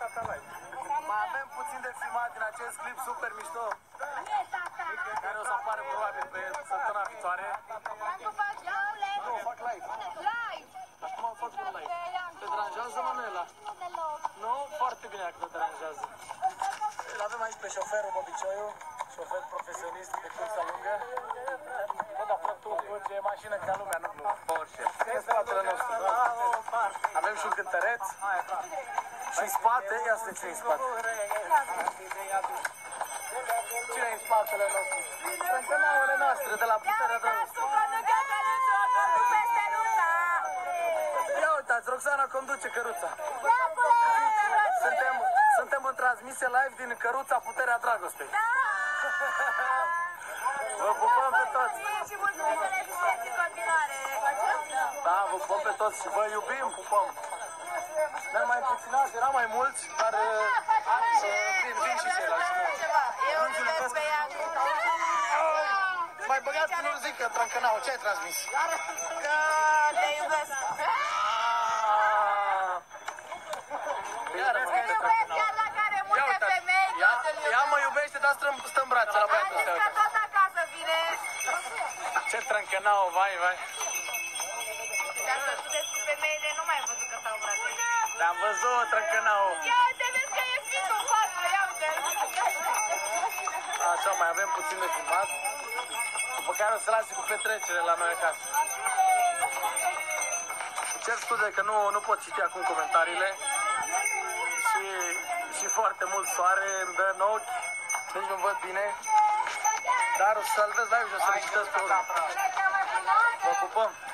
Mai avem puțin de filmat din acest clip super mișto, care o să apară probabil pe săptămâna viitoare. Nu, fac live. Acum am făcut live. Te deranjează, Manuela? Nu, foarte bine dacă te deranjează. Îl avem aici pe șoferul Bobicioiu, șofer profesionist de cursa lungă. Bă, dar fă tu, e mașină ca lumea, nu Porsche. În spatele nostru. Avem și un cântăreț. Și în spate, ia să ce în spate. Cine e în spatele nostru? Sunt canalele noastre de la Puterea Dragostei. Ia uitați, Roxana conduce căruța. Suntem în transmisie live din căruța Puterea Dragostei. Vă pupăm pe toți. Și mulțumim de rezistență în continuare. Da, vă pupăm pe toți și vă iubim, pupăm. Ne-am mai puținat, erau mai mulți, dar vin și ceilalți. Eu îl iubesc pe ea. Mai băgați că nu-l zic că Trancănau, ce ai transmis? Că te iubesc. Te iubesc chiar la care multe femei nu te iubesc. Ea mă iubește, dar stă în brațe la băiatul ăsta. A zis că tot acasă vine. Ce Trancănau, vai. Dar tu despre femeile nu mai ai văzut că stau în brațe. Te-am văzut, Trancănau. Ia te vezi că e fitul față, ia uite. Așa, mai avem puțin de filmat. După care o să lase cu petrecere la noi acasă. Cer scuze că nu pot citi acum comentariile. Și foarte mult soare îmi dă în ochi. Nici nu văd bine. Dar o să salvez live și o să le citesc pe urmă. Vă pupăm!